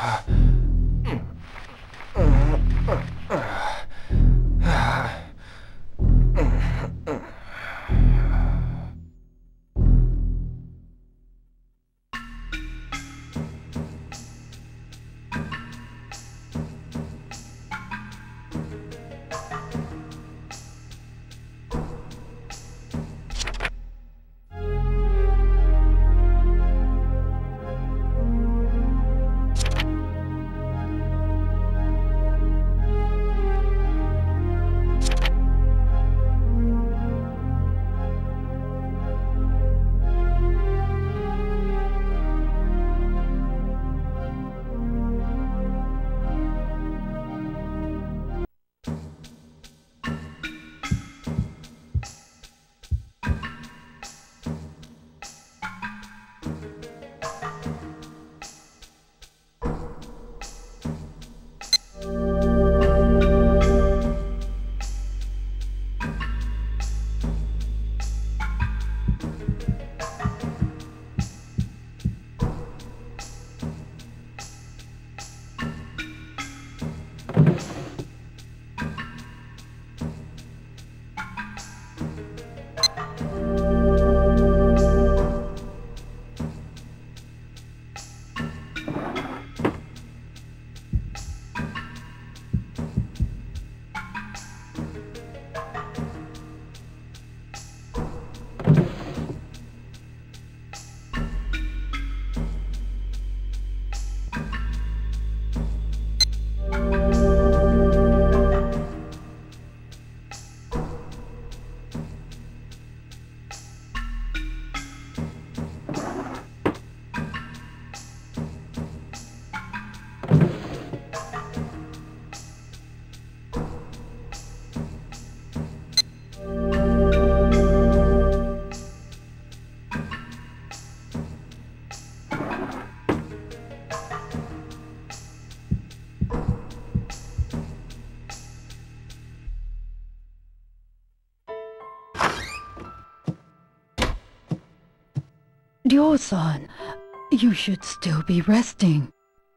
Ryo-san, you should still be resting.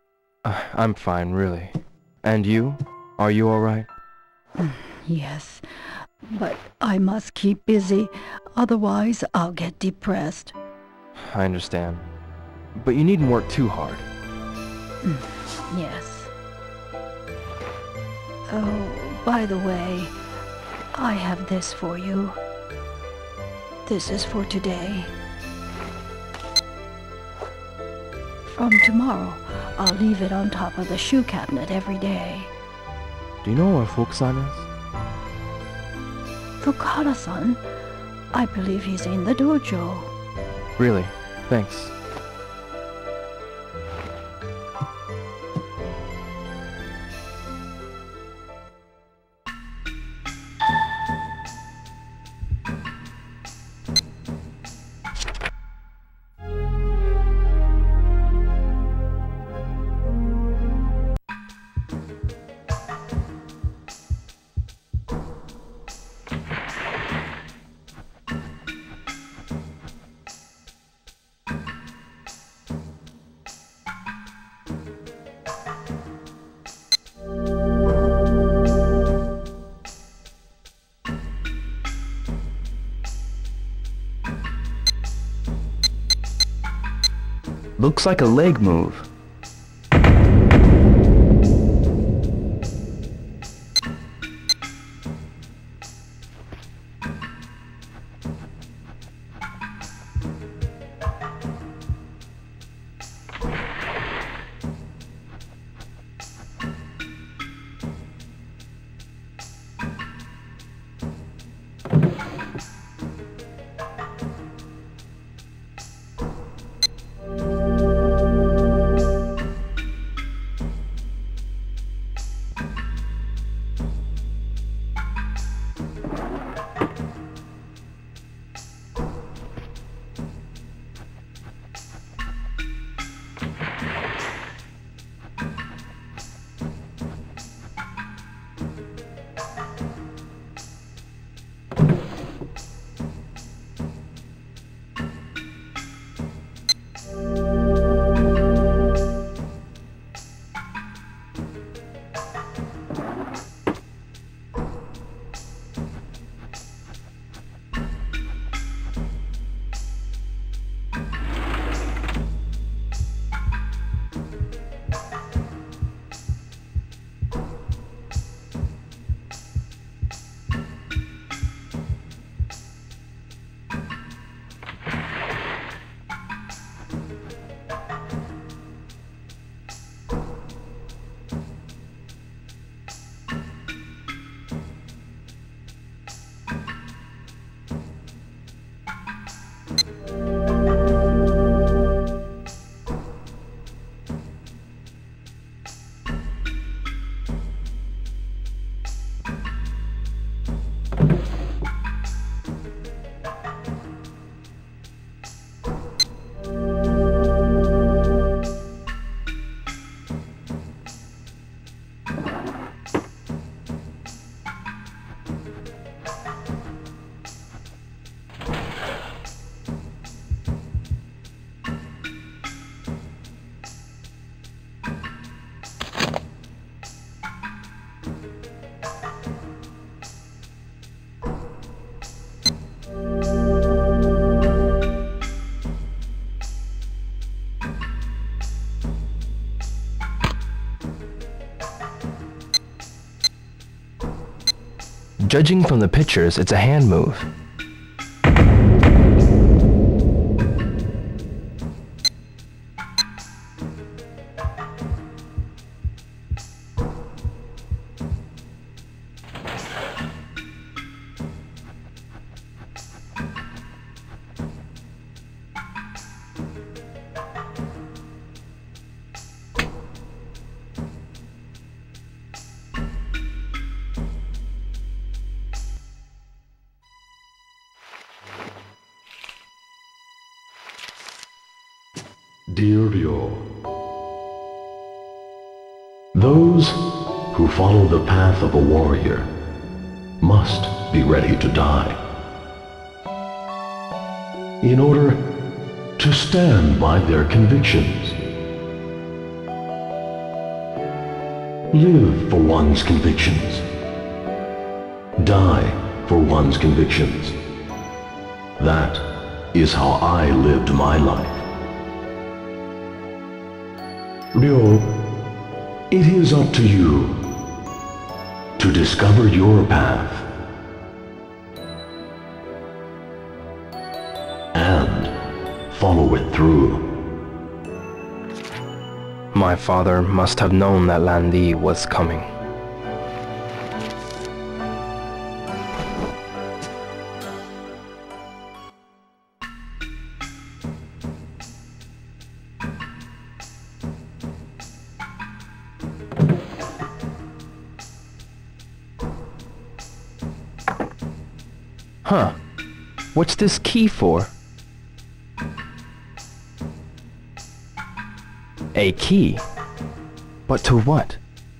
I'm fine, really. And you? Are you alright? Yes, but I must keep busy, otherwise I'll get depressed. I understand. But you needn't work too hard. Yes. Oh, by the way, I have this for you. This is for today. From tomorrow, I'll leave it on top of the shoe cabinet every day. Do you know where Fukusan is? Fukara-san? I believe he's in the dojo. Really? Thanks. Looks like a leg move. Judging from the pictures, it's a hand move. Dear Ryo, those who follow the path of a warrior must be ready to die. In order to stand by their convictions. Live for one's convictions. Die for one's convictions. That is how I lived my life. Ryo, it is up to you to discover your path and follow it through. My father must have known that Lan Di was coming. Huh. What's this key for? A key? But to what?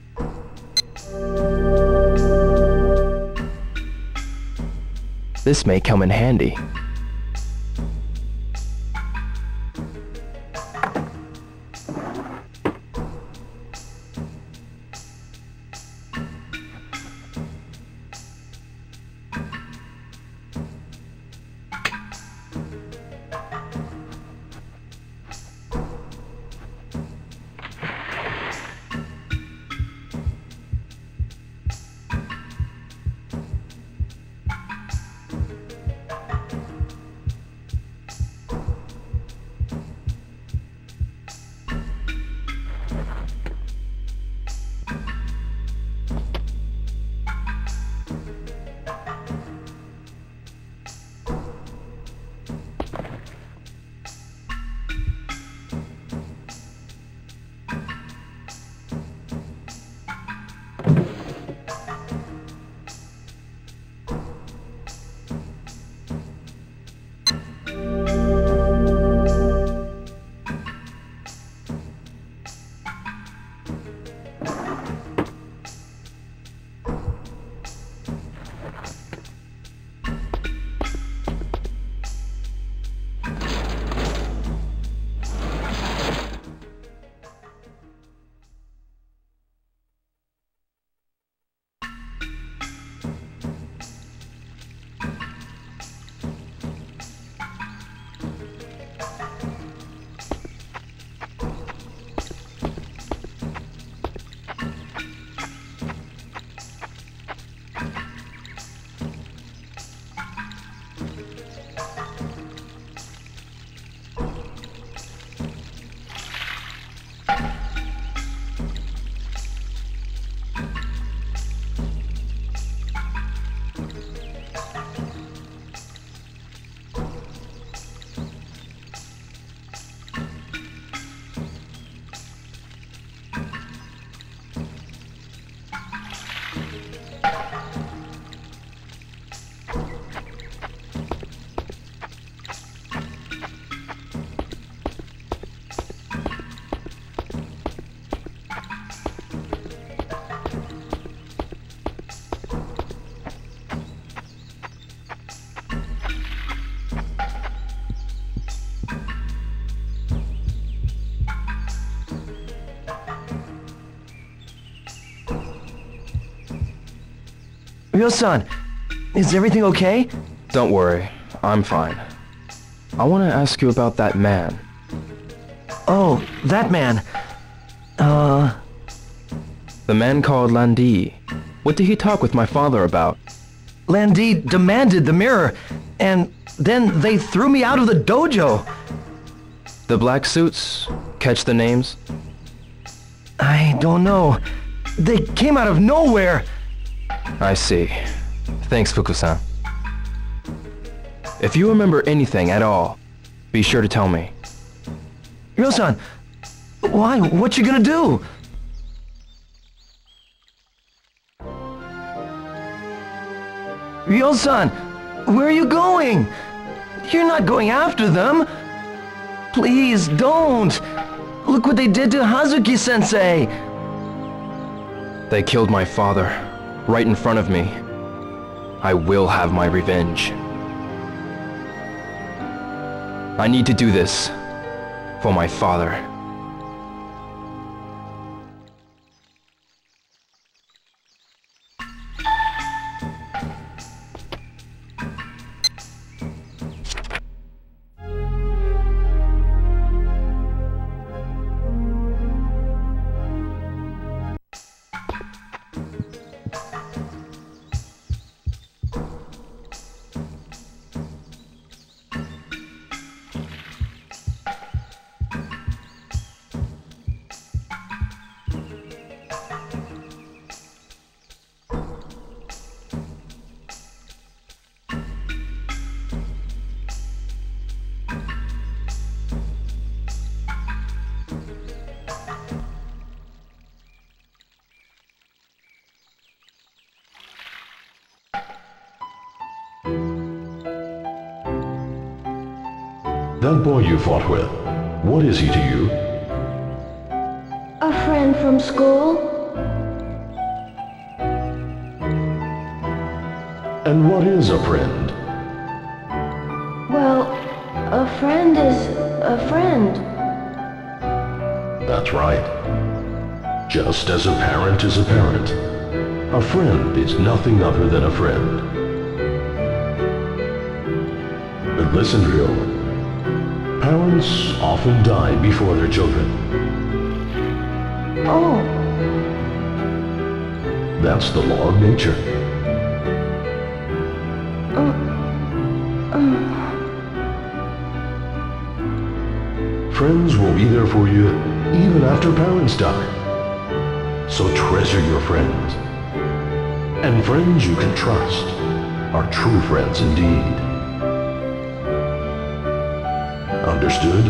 This may come in handy. Ryo-san, is everything okay? Don't worry, I'm fine. I want to ask you about that man. Oh, that man. The man called Lan Di. What did he talk with my father about? Landy demanded the mirror, and then they threw me out of the dojo. The black suits? Catch the names? I don't know. They came out of nowhere. I see. Thanks, Fuku-san. If you remember anything at all, be sure to tell me. Ryo-san, why? What you gonna do? Ryo-san, where are you going? You're not going after them. Please don't. Look what they did to Hazuki-sensei. They killed my father, right in front of me. I will have my revenge. I need to do this for my father. That boy you fought with, what is he to you? A friend from school? And what is a friend? Well, a friend is a friend. That's right. Just as a parent is a parent, a friend is nothing other than a friend. But listen, Ryo. Parents often die before their children. Oh, That's the law of nature. Friends will be there for you even after parents die. So treasure your friends. And friends you can trust are true friends indeed. Understood?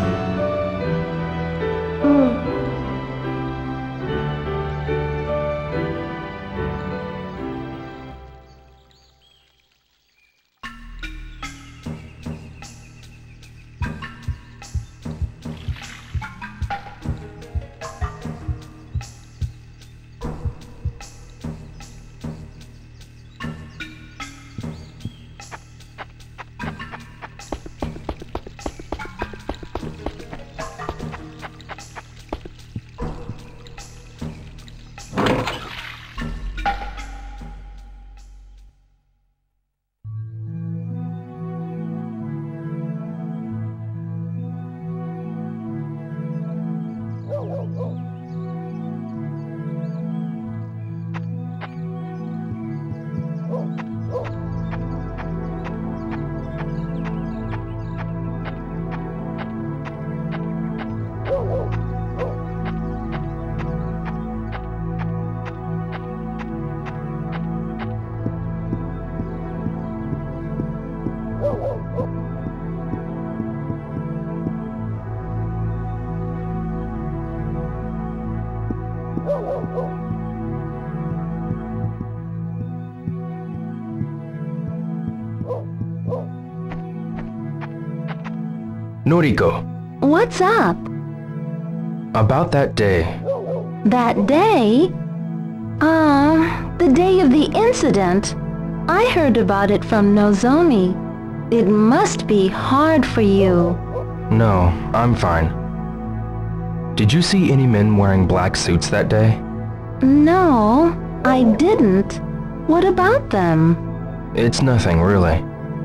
Noriko, what's up? about that day. That day? The day of the incident. I heard about it from Nozomi. It must be hard for you. No, I'm fine. Did you see any men wearing black suits that day? No, I didn't. What about them? It's nothing, really.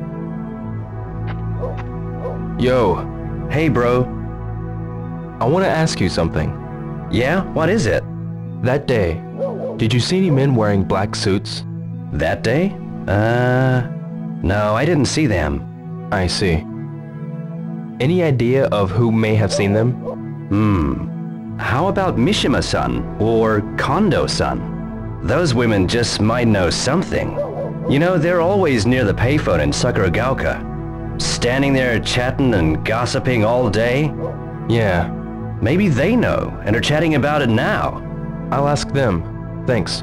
Yo, Hey, bro. I want to ask you something. Yeah? What is it? That day, did you see any men wearing black suits? That day? No, I didn't see them. I see. Any idea of who may have seen them? How about Mishima-san or Kondo-san? Those women just might know something. You know, they're always near the payphone in Sakuragaoka. Standing there chatting and gossiping all day. Yeah. Maybe they know and are chatting about it now. I'll ask them. Thanks.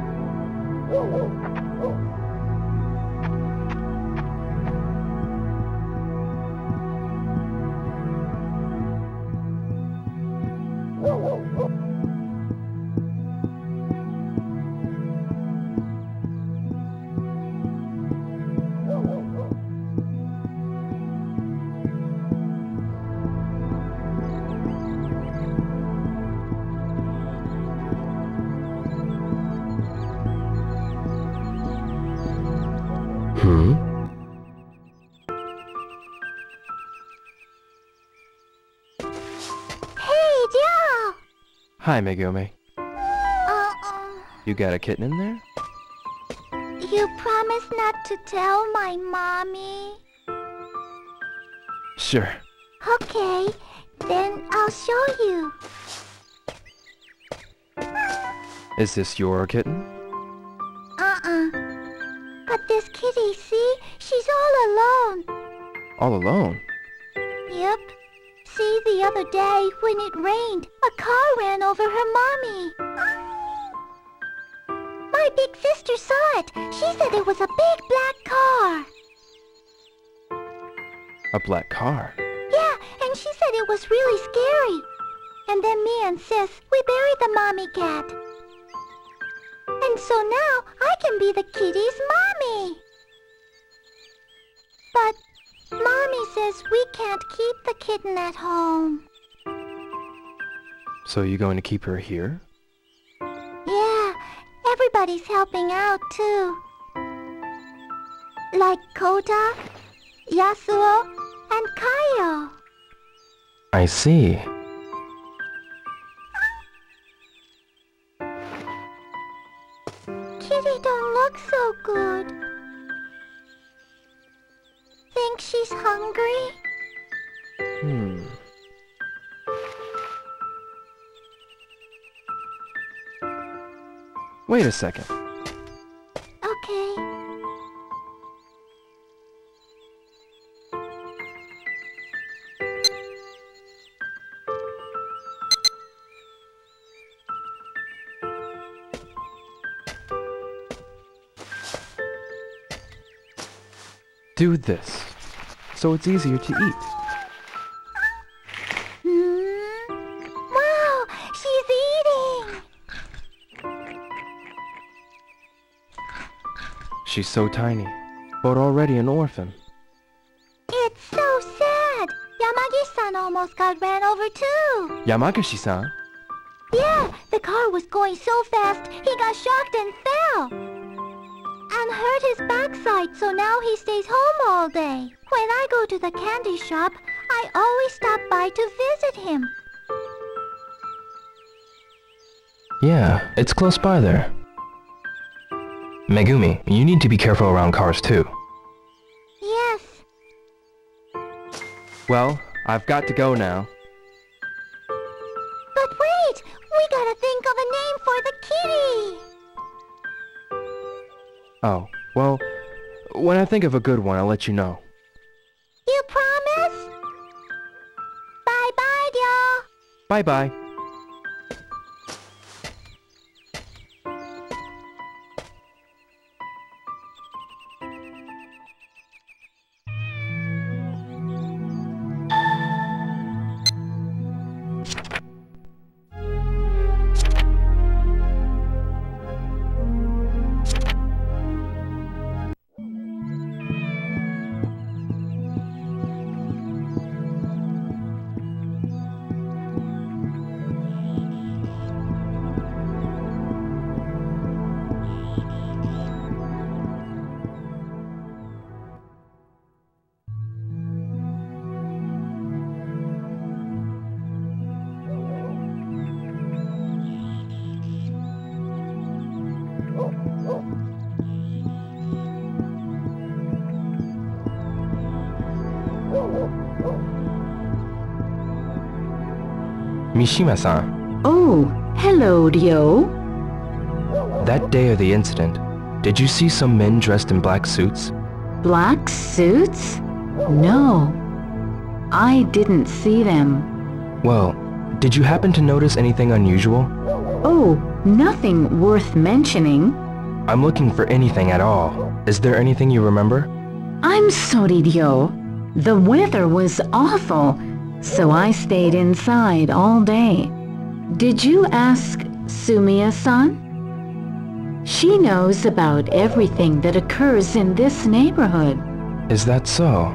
Hi, Megumi. You got a kitten in there? You promised not to tell my mommy. Sure. Okay, then I'll show you. Is this your kitten? But this kitty, see? She's all alone. All alone? Yep. See, the other day, when it rained, a car ran over her mommy. My big sister saw it. She said it was a big black car. A black car? Yeah, and she said it was really scary. And then me and Sis, we buried the mommy cat. And so now, I can be the kitty's mommy. But Mommy says we can't keep the kitten at home. So you going to keep her here? Yeah, everybody's helping out too. Like Kota, Yasuo, and Kaio. I see. Kitty don't look so good. Think she's hungry? Wait a second. Okay. Do this, so it's easier to eat. Wow, she's eating! She's so tiny, but already an orphan. It's so sad! Yamagi-san almost got ran over too! Yamagashi-san? Yeah, the car was going so fast, he got shocked and fell! And hurt his backside, so now he stays home all day. When I go to the candy shop, I always stop by to visit him. Yeah, it's close by there. Megumi, you need to be careful around cars too. Yes. Well, I've got to go now. But wait! We gotta think of a name for the kitty! Oh, well, when I think of a good one, I'll let you know. You promise? Bye-bye, y'all! Bye-bye. Mishima-san, Oh, hello, Ryo. that day of the incident, did you see some men dressed in black suits? Black suits? No, I didn't see them. Well, did you happen to notice anything unusual? Oh, nothing worth mentioning. I'm looking for anything at all. Is there anything you remember? I'm sorry, Ryo. The weather was awful, so I stayed inside all day. Did you ask Sumiya-san? She knows about everything that occurs in this neighborhood. Is that so?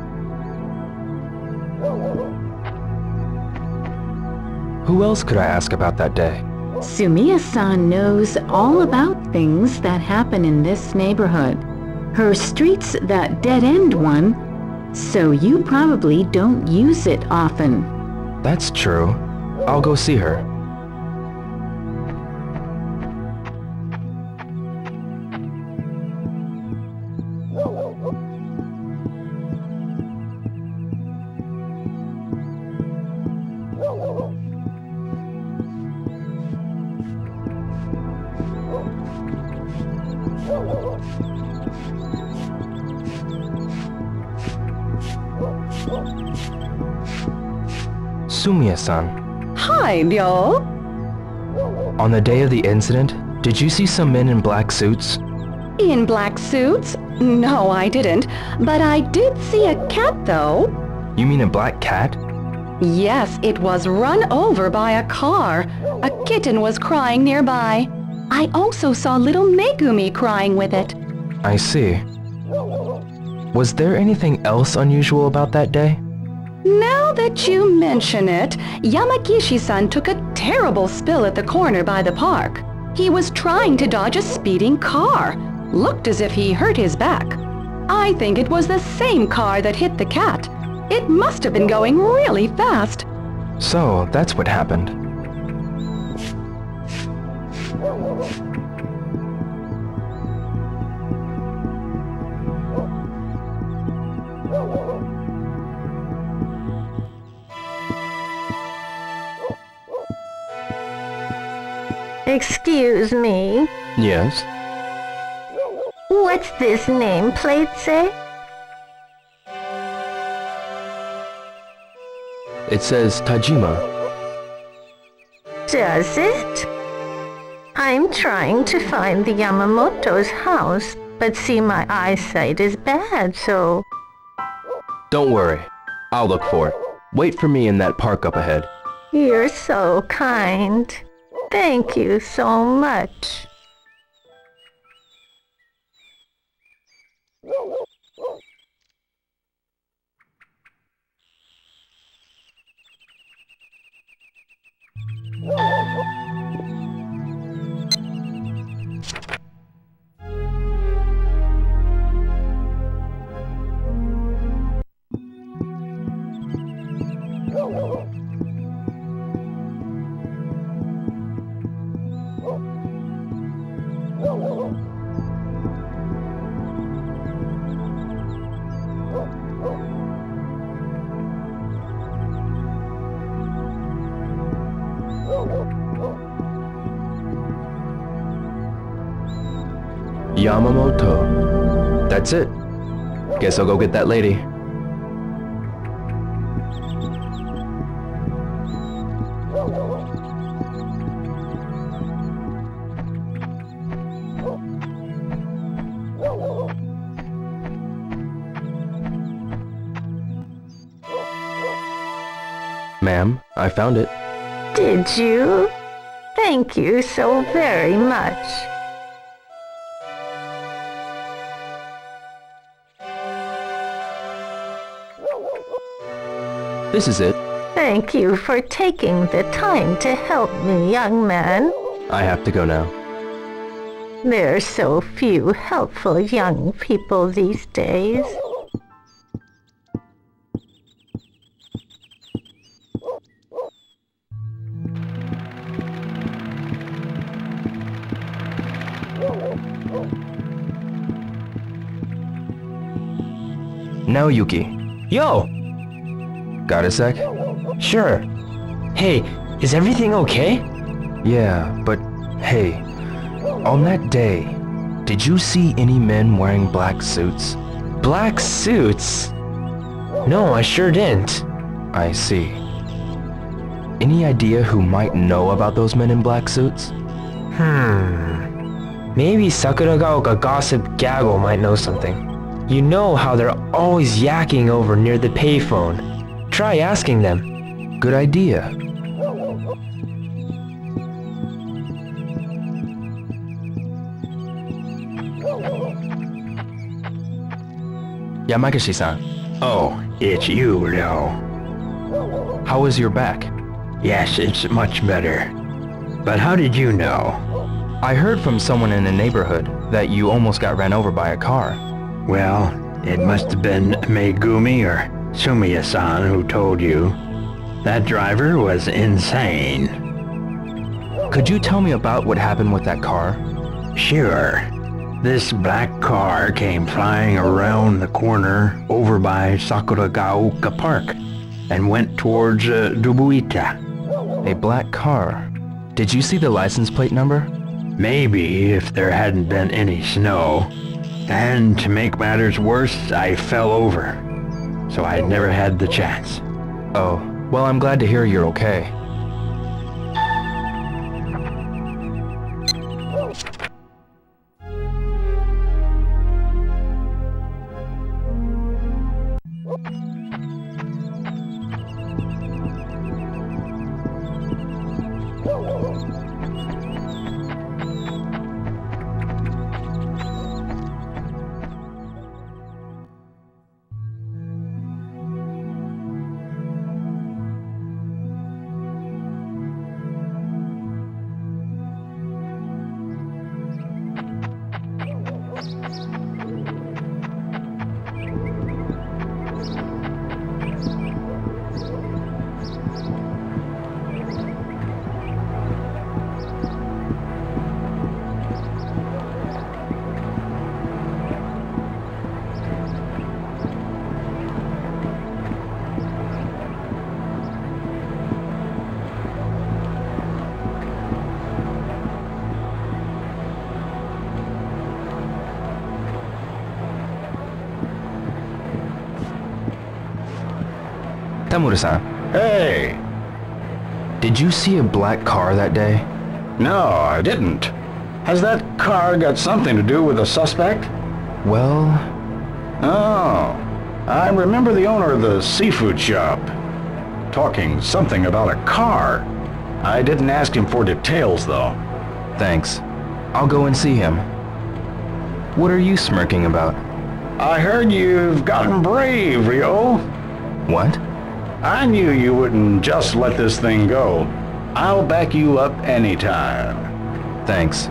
Who else could I ask about that day? Sumiya-san knows all about things that happen in this neighborhood. Her street's that dead-end one, so you probably don't use it often. That's true. I'll go see her. Sumiya-san, Hi, Ryo. on the day of the incident, did you see some men in black suits? In black suits? No, I didn't. But I did see a cat, though. You mean a black cat? Yes, it was run over by a car. A kitten was crying nearby. I also saw little Megumi crying with it. I see. Was there anything else unusual about that day? Now that you mention it, Yamagishi-san took a terrible spill at the corner by the park. He was trying to dodge a speeding car. Looked as if he hurt his back. I think it was the same car that hit the cat. It must have been going really fast. So, that's what happened. Excuse me. Yes? What's this nameplate say? It says Tajima. Does it? I'm trying to find the Yamamoto's house, but see, my eyesight is bad, so... Don't worry. I'll look for it. Wait for me in that park up ahead. You're so kind. Thank you so much. Yamamoto. That's it. Guess I'll go get that lady. Ma'am, I found it. Did you? Thank you so very much. This is it. Thank you for taking the time to help me, young man. I have to go now. There are so few helpful young people these days. Now, Yuki. Yo! Got a sec? Sure. Hey, Is everything okay? Yeah, but hey, on that day, did you see any men wearing black suits? Black suits? No, I sure didn't. I see. Any idea who might know about those men in black suits? Maybe Sakuragaoka Gossip Gaggle might know something. You know how they're always yakking over near the payphone. Try asking them. Good idea. Yamagishi-san. Oh, it's you, Ryo. How is your back? Yes, it's much better. But how did you know? I heard from someone in the neighborhood that you almost got ran over by a car. Well, it must have been Megumi or Sumiya-san who told you. That driver was insane. Could you tell me about what happened with that car? Sure. This black car came flying around the corner over by Sakuragaoka Park and went towards Dubuita. A black car. Did you see the license plate number? Maybe if there hadn't been any snow. And to make matters worse, I fell over. So I never had the chance. Oh, well, I'm glad to hear you're okay. Tamura-san. Hey! Did you see a black car that day? No, I didn't. Has that car got something to do with the suspect? Well... Oh, I remember the owner of the seafood shop talking something about a car. I didn't ask him for details, though. Thanks. I'll go and see him. What are you smirking about? I heard you've gotten brave, Ryo. What? I knew you wouldn't just let this thing go. I'll back you up anytime. Thanks.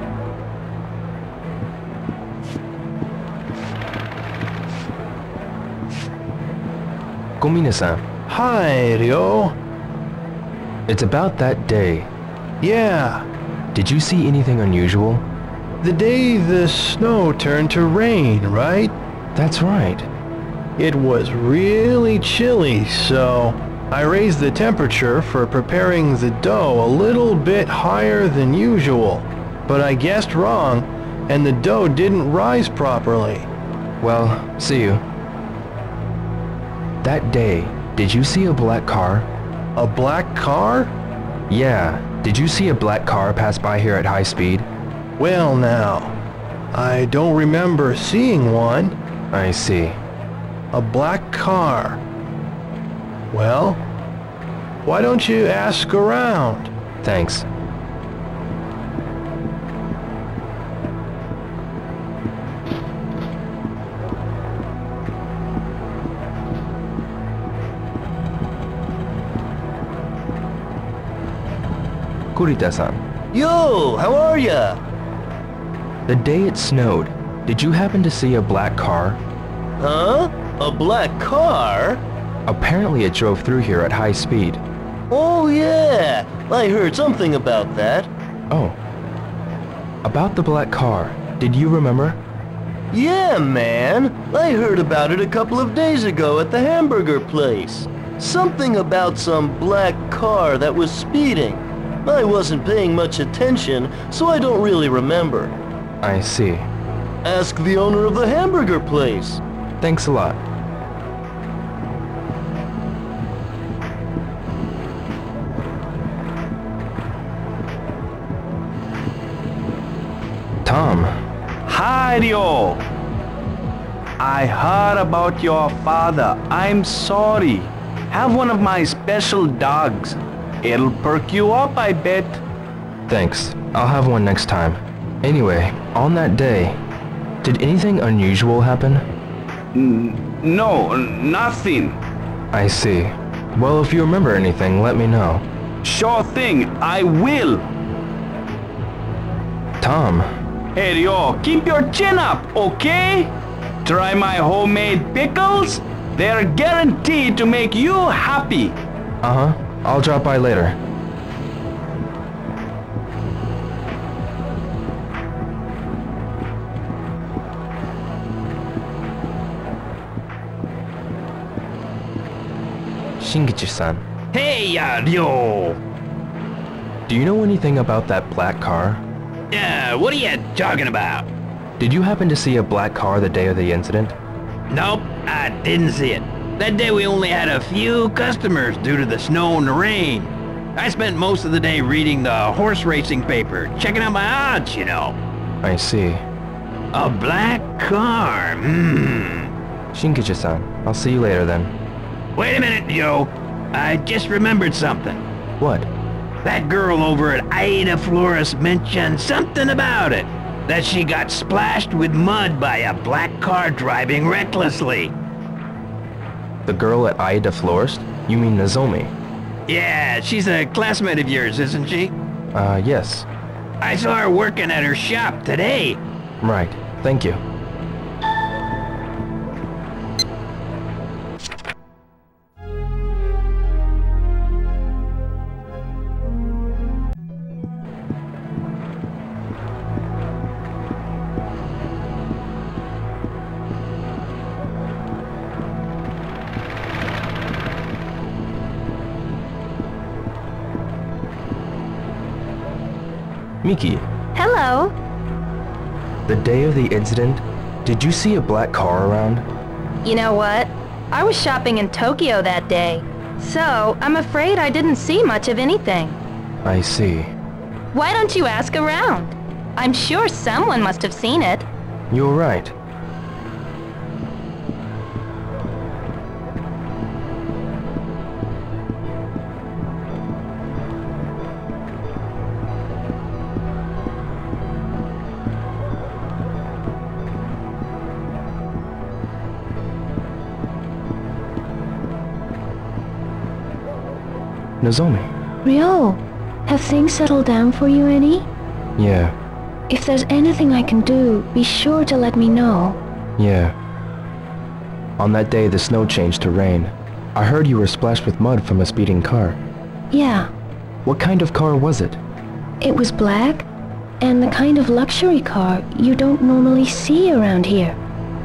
Komina-san. Hi, Ryo. It's about that day. Yeah, Did you see anything unusual? the day the snow turned to rain, right? That's right. It was really chilly, so I raised the temperature for preparing the dough a little bit higher than usual. But I guessed wrong, and the dough didn't rise properly. Well, see you. That day, did you see a black car? A black car? Yeah, did you see a black car pass by here at high speed? Well now, I don't remember seeing one. I see. A black car. Well, why don't you ask around? Thanks. Kurita-san, Yo, how are ya? the day it snowed, did you happen to see a black car? Huh? A black car? Apparently it drove through here at high speed. Oh yeah, I heard something about that. Oh. About the black car, did you remember? Yeah, man. I heard about it a couple of days ago at the hamburger place. Something about some black car that was speeding. I wasn't paying much attention, so I don't really remember. I see. Ask the owner of the hamburger place. Thanks a lot. Tom. Hi, Rio. I heard about your father. I'm sorry. Have one of my special dogs. It'll perk you up, I bet. Thanks. I'll have one next time. Anyway, on that day, did anything unusual happen? No, nothing. I see. Well, if you remember anything, let me know. Sure thing, I will. Tom. Hey, Rio, keep your chin up, okay? Try my homemade pickles. They're guaranteed to make you happy. Uh-huh. I'll drop by later. Shingichi-san. Hey, Rio! Do you know anything about that black car? What are you talking about? Did you happen to see a black car the day of the incident? Nope, I didn't see it. That day we only had a few customers due to the snow and the rain. I spent most of the day reading the horse racing paper, checking out my odds, you know. I see. A black car, Shinkichi-san, I'll see you later then. Wait a minute, Joe. I just remembered something. What? That girl over at Aida Flores mentioned something about it. That she got splashed with mud by a black car driving recklessly. The girl at Aida Florist? You mean Nozomi? Yeah, she's a classmate of yours, isn't she? Yes. I saw her working at her shop today. Right. Thank you. Miki. Hello. The day of the incident, did you see a black car around? You know what? I was shopping in Tokyo that day, so I'm afraid I didn't see much of anything. I see. Why don't you ask around? I'm sure someone must have seen it. You're right. Nozomi. Ryo, have things settled down for you any? Yeah. If there's anything I can do, be sure to let me know. Yeah. On that day the snow changed to rain. I heard you were splashed with mud from a speeding car. Yeah. What kind of car was it? It was black, and the kind of luxury car you don't normally see around here.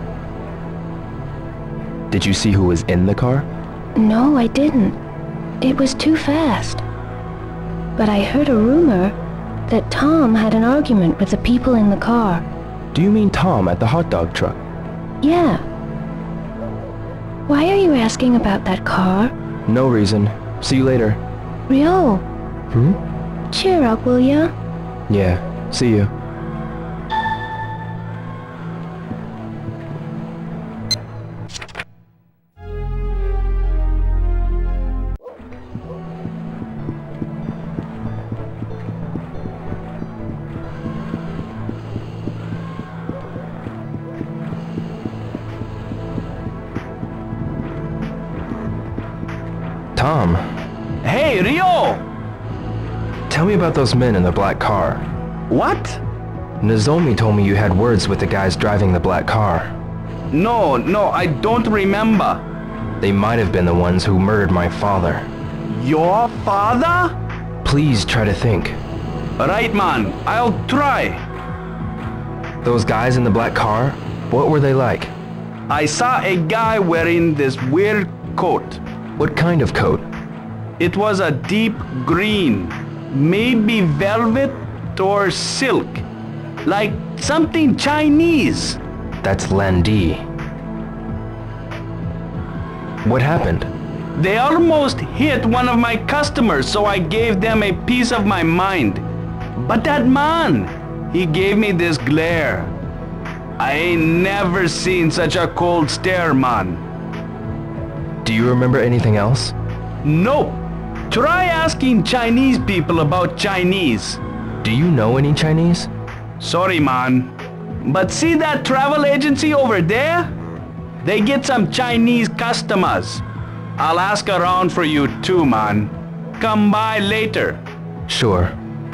Did you see who was in the car? No, I didn't. It was too fast. But I heard a rumor that Tom had an argument with the people in the car. Do you mean Tom at the hot dog truck? Yeah. Why are you asking about that car? No reason. See you later. Ryo. Hmm? Cheer up, will ya? Yeah. See you. Tom. Hey, Rio! Tell me about those men in the black car. What? Nozomi told me you had words with the guys driving the black car. No, I don't remember. They might have been the ones who murdered my father. Your father? Please try to think. Right, man. I'll try. Those guys in the black car? What were they like? I saw a guy wearing this weird coat. What kind of coat? It was a deep green, maybe velvet or silk, like something Chinese. That's Landi. What happened? They almost hit one of my customers, so I gave them a piece of my mind. But that man, he gave me this glare. I ain't never seen such a cold stare, man. Do you remember anything else? Nope. Try asking Chinese people about Chinese. Do you know any Chinese? Sorry, man. But see that travel agency over there? They get some Chinese customers. I'll ask around for you too, man. Come by later. Sure.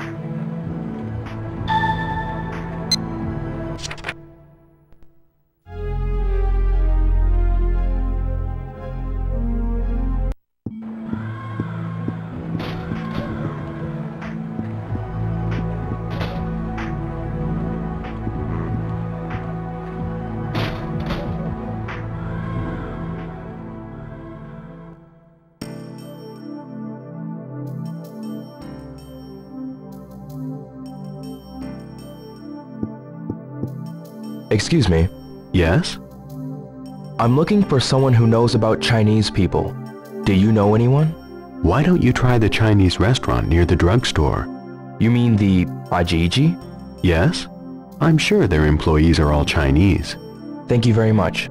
Excuse me. Yes? I'm looking for someone who knows about Chinese people. Do you know anyone? Why don't you try the Chinese restaurant near the drugstore? You mean the Bajiji? Yes? I'm sure their employees are all Chinese. Thank you very much.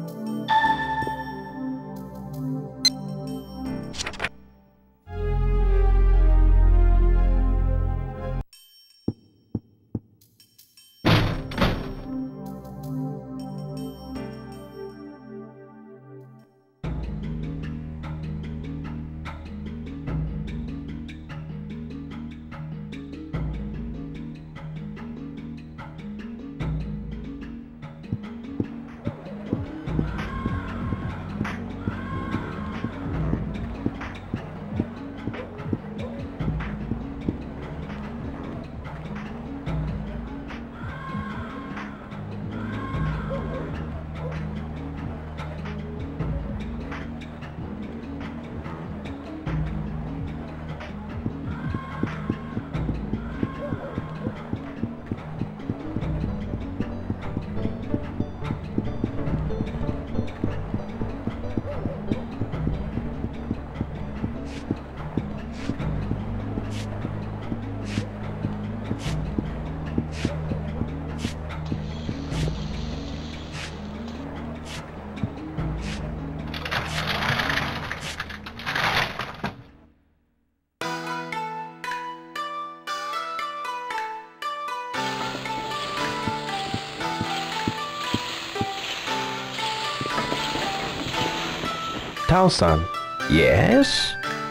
Tao-san. Yes?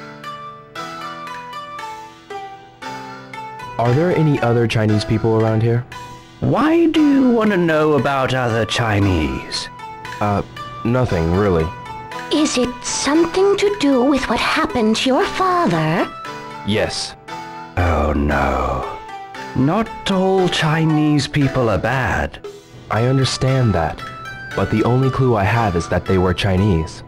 Are there any other Chinese people around here? Why do you want to know about other Chinese? Nothing, really. Is it something to do with what happened to your father? Yes. Oh no. Not all Chinese people are bad. I understand that, but the only clue I have is that they were Chinese.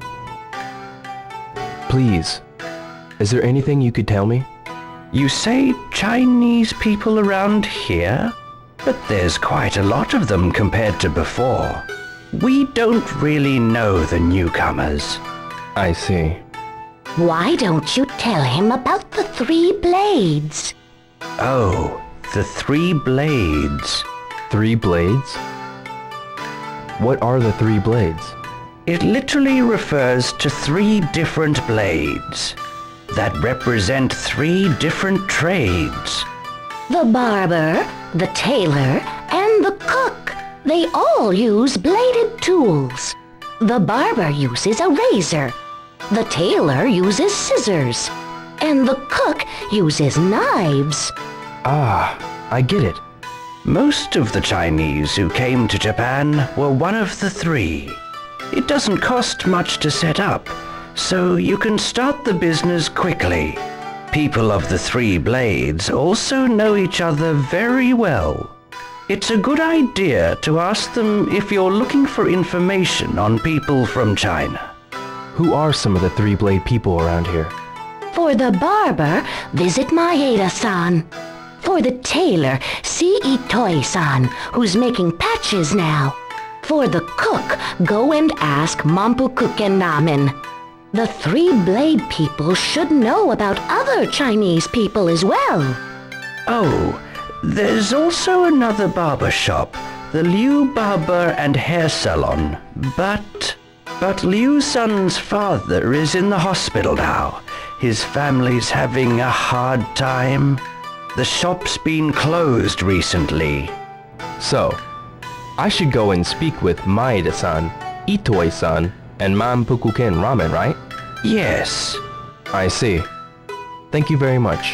Please, is there anything you could tell me? You say Chinese people around here? But there's quite a lot of them compared to before. We don't really know the newcomers. I see. Why don't you tell him about the 3 blades? Oh, the 3 blades. 3 blades? What are the 3 blades? It literally refers to 3 different blades that represent 3 different trades. The barber, the tailor, and the cook. They all use bladed tools. The barber uses a razor. The tailor uses scissors. And the cook uses knives. Ah, I get it. Most of the Chinese who came to Japan were one of the 3. It doesn't cost much to set up, so you can start the business quickly. People of the 3 blades also know each other very well. It's a good idea to ask them if you're looking for information on people from China. Who are some of the three-blade people around here? For the barber, visit Maeda-san. For the tailor, see Itoi-san, who's making patches now. For the cook, go and ask Mampukuken Ramen. The three-blade people should know about other Chinese people as well. Oh, there's also another barber shop, the Liu Barber and Hair Salon, but Liu San's father is in the hospital now. His family's having a hard time. The shop's been closed recently. So, I should go and speak with Maeda-san, Itoi-san, and Mampukuken Ramen, right? Yes. I see. Thank you very much.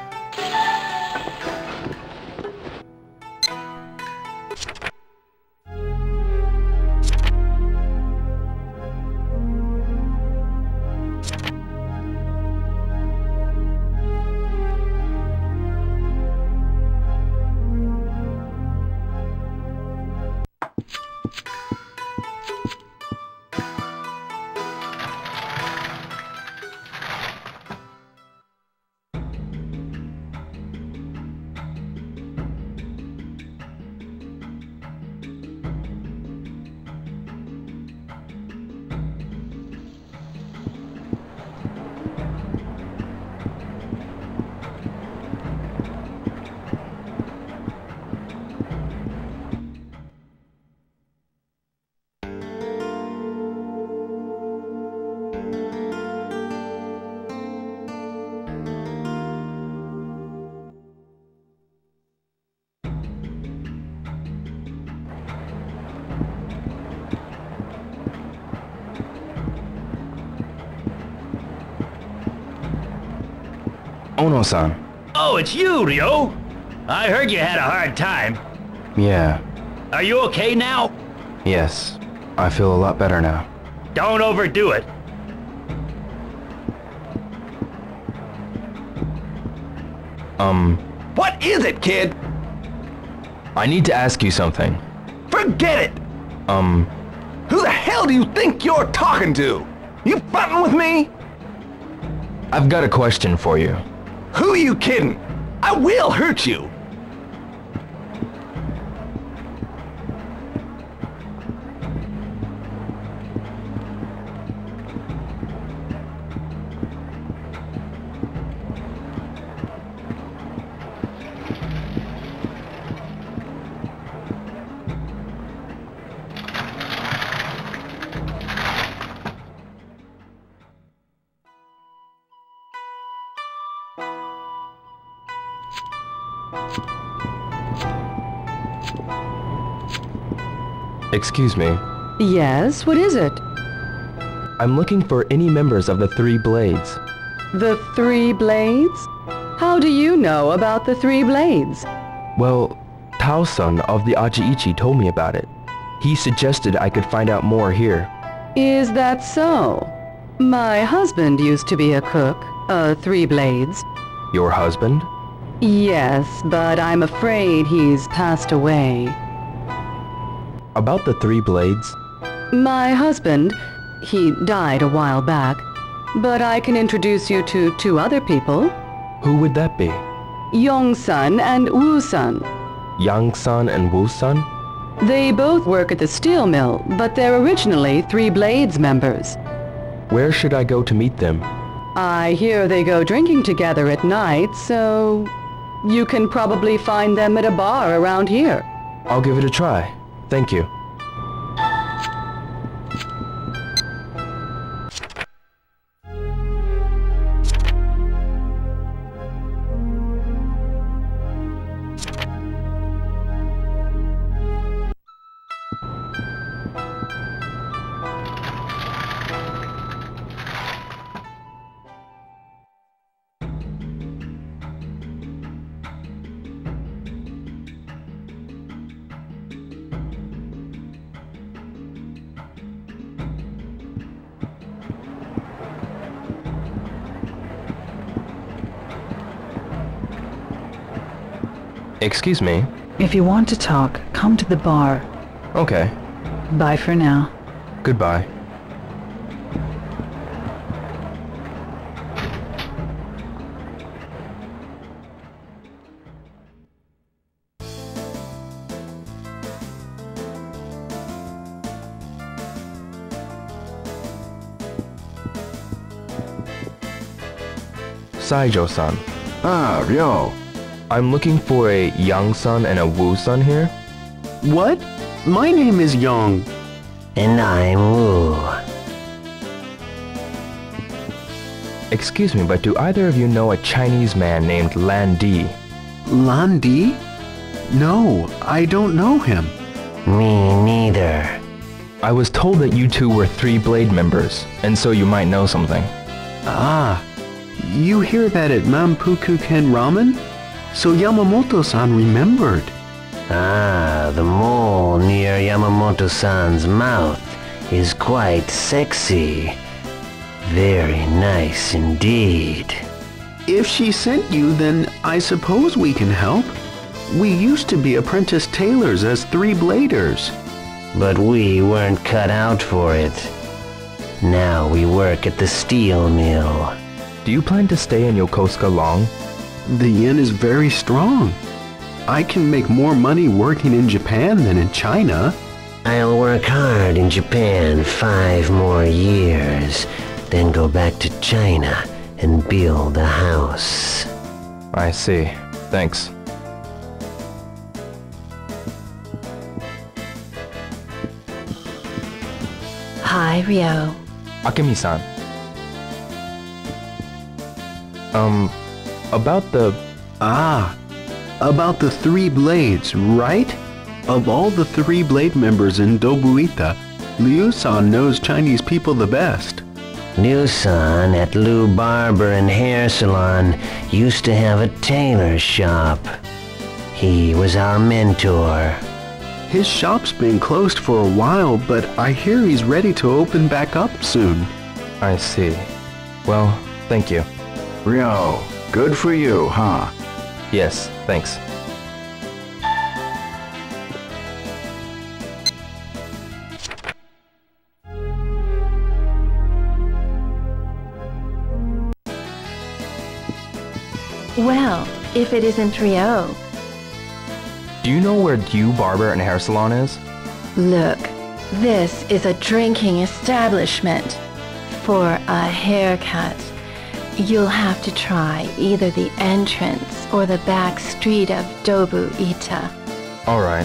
Ono-san. Oh, it's you, Ryo! I heard you had a hard time. Yeah. Are you okay now? Yes. I feel a lot better now. Don't overdo it. What is it, kid? I need to ask you something. Forget it! Who the hell do you think you're talking to? You frontin' with me? I've got a question for you. Who you kidding? I will hurt you. Excuse me. Yes, what is it? I'm looking for any members of the Three Blades. The Three Blades? How do you know about the Three Blades? Well, Tao-san of the Ajiichi told me about it. He suggested I could find out more here. Is that so? My husband used to be a cook, Three Blades. Your husband? Yes, but I'm afraid he's passed away. About the Three Blades? My husband, he died a while back, but I can introduce you to two other people. Who would that be? Yong-san and Wu-san. Yang-san and Wu-san? They both work at the steel mill, but they're originally Three Blades members. Where should I go to meet them? I hear they go drinking together at night, so you can probably find them at a bar around here. I'll give it a try. Thank you. Excuse me? If you want to talk, come to the bar. Okay. Bye for now. Goodbye. Saijo-san. Ah, Ryo. I'm looking for a Yang-san and a Wu-san here. What? My name is Yang. And I'm Wu. Excuse me, but do either of you know a Chinese man named Lan Di? Lan Di? No, I don't know him. Me neither. I was told that you two were Three Blade members, and so you might know something. Ah, you hear that at Mampuku Ken Ramen? So Yamamoto-san remembered. Ah, the mole near Yamamoto-san's mouth is quite sexy. Very nice indeed. If she sent you, then I suppose we can help. We used to be apprentice tailors as Three Bladers. But we weren't cut out for it. Now we work at the steel mill. Do you plan to stay in Yokosuka long? The yen is very strong. I can make more money working in Japan than in China. I'll work hard in Japan 5 more years, then go back to China and build a house. I see. Thanks. Hi, Ryo. Akemi-san. About the... Ah, about the Three Blades, right? Of all the Three Blade members in Dobuita, Liu-san knows Chinese people the best. Liu-san at Liu Barber and Hair Salon used to have a tailor shop. He was our mentor. His shop's been closed for a while, but I hear he's ready to open back up soon. I see. Well, thank you. Ryo, good for you, huh? Yes, thanks. Well, if it isn't Ryo. Do you know where Liu Barber and Hair Salon is? Look, this is a drinking establishment. For a haircut, you'll have to try either the entrance or the back street of Dobuita. All right.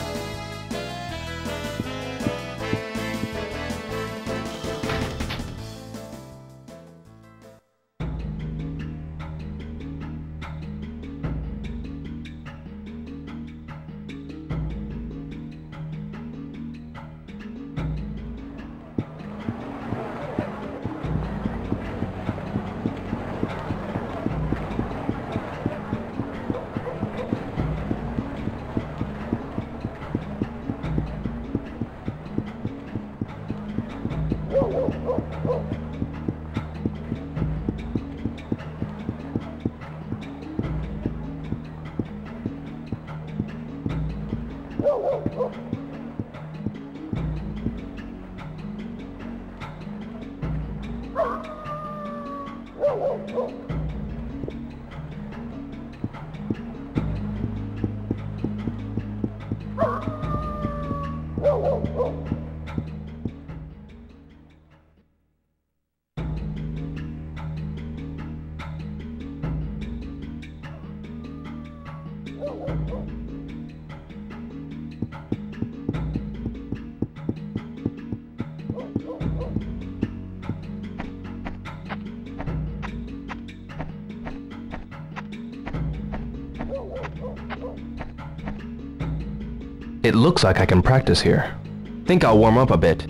It looks like I can practice here. Think I'll warm up a bit.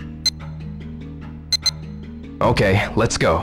Okay, let's go.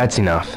That's enough.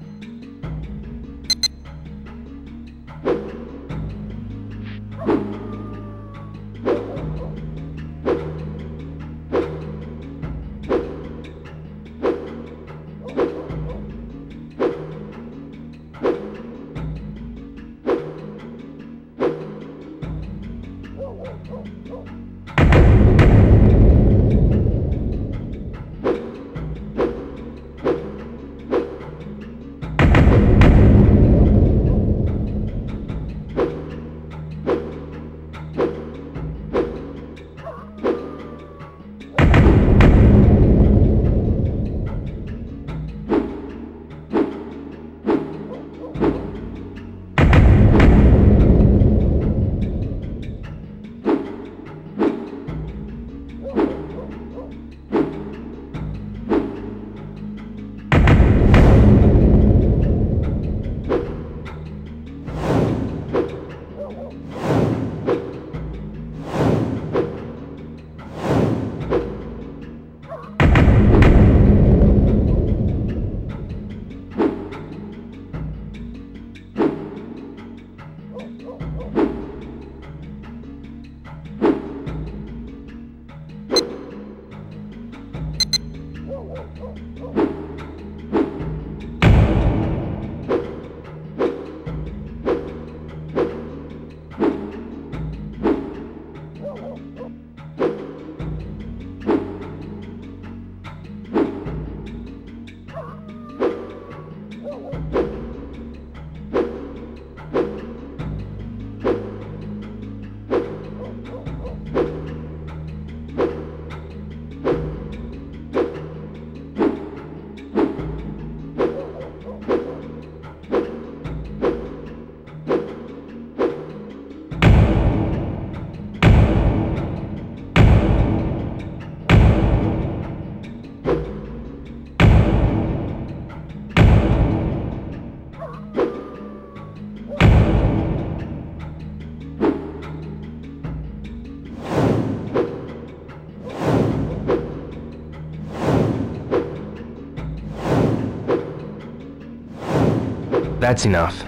That's enough.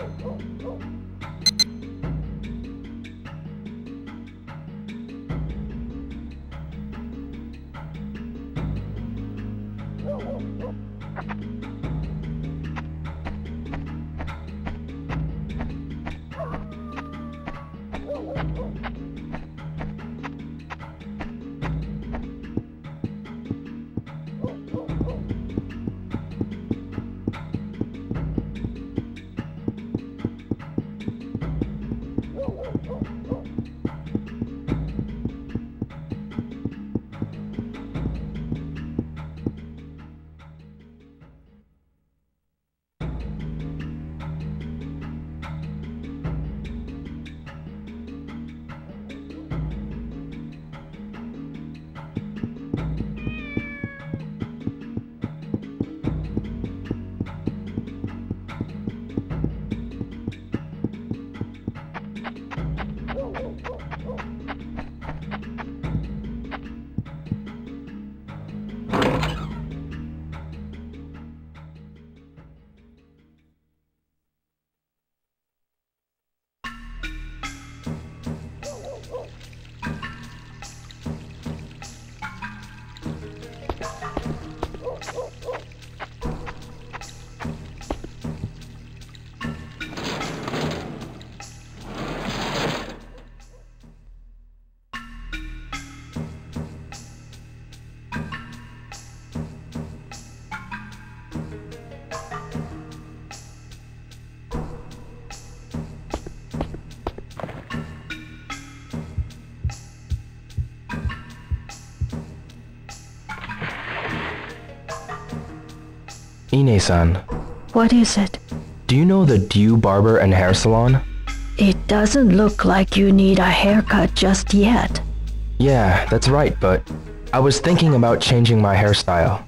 Ine-san. What is it? Do you know the Dew Barber and Hair Salon? It doesn't look like you need a haircut just yet. Yeah, that's right, but I was thinking about changing my hairstyle.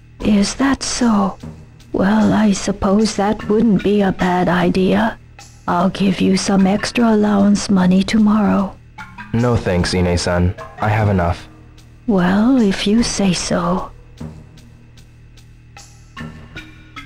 Is that so? Well, I suppose that wouldn't be a bad idea. I'll give you some extra allowance money tomorrow. No thanks, Ine-san. I have enough. Well, if you say so.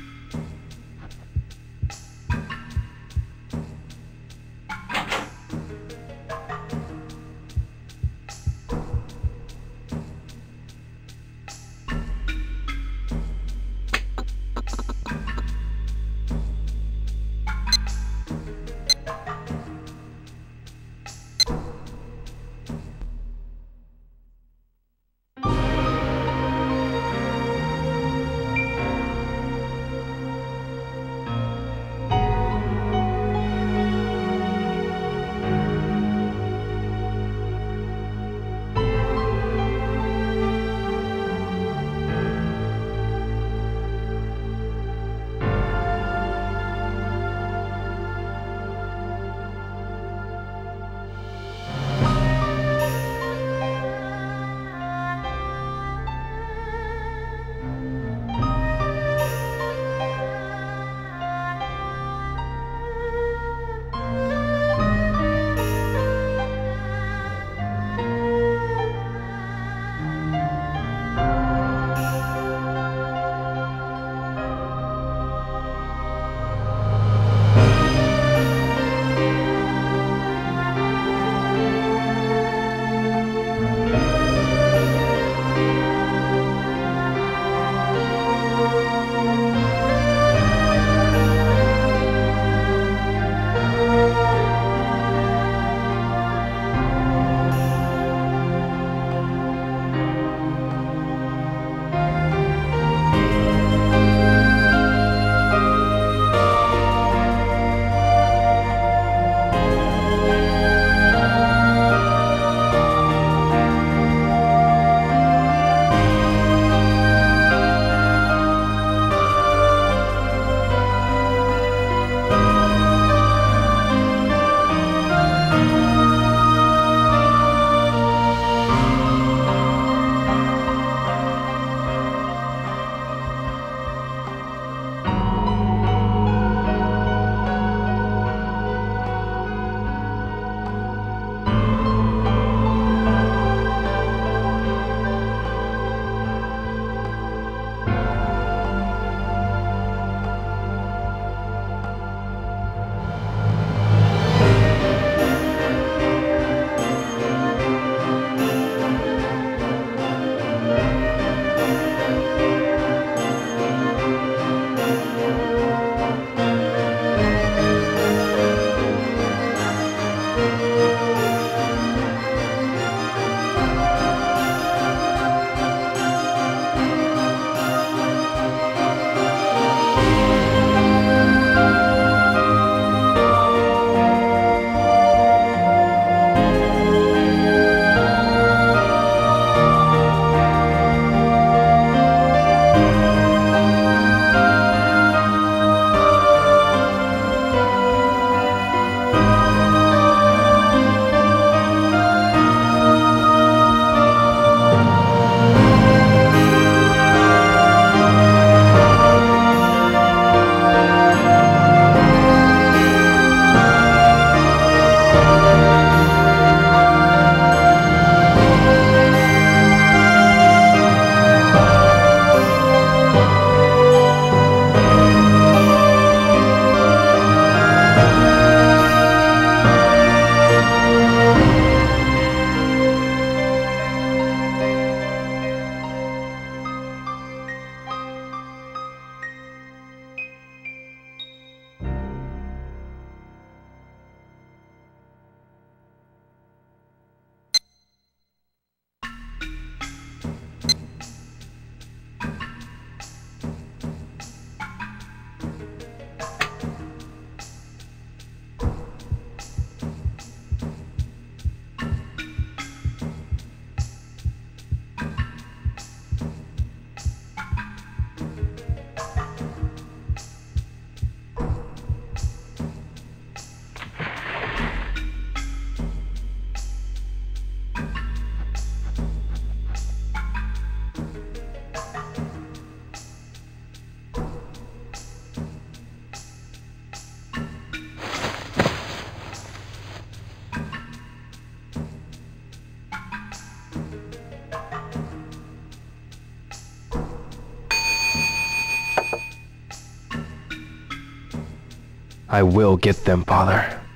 I will get them, Father.